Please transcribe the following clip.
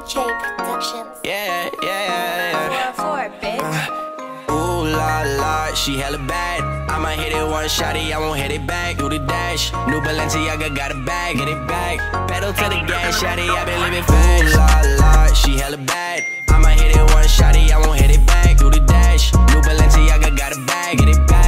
J Productions. Yeah, yeah, yeah. 4-4, bitch. Ooh la la, she hella bad. I'ma hit it one shotty, I won't hit it back. Do the dash, new Balenciaga got a bag, get it back. Pedal to the gas, shotty, I been living fast. Ooh la la, she hella bad. I'ma hit it one shotty, I won't hit it back. Do the dash, new Balenciaga got a bag, get it back.